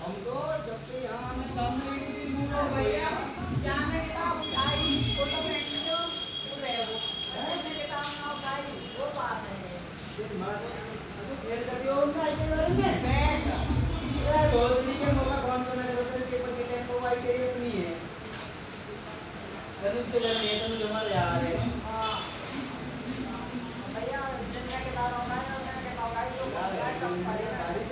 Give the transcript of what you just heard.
हमको जब से यहाँ आने सामने एक दिन मुँह भैया जाने किताब उठाई फोटो भेज दो पूरे वो जाने किताब ना उठाई वो बात है ये मारो तो खेल करके और ना आइए करेंगे मैं ये गोली के मौका कौन तो मैंने रोटर पेपर के टेम्पो वाई चाहिए अपनी है करूँ के लिए ये तो जमा यार है हाँ भैया जिनका किताब उठाई और मैंने किताब उठाई तो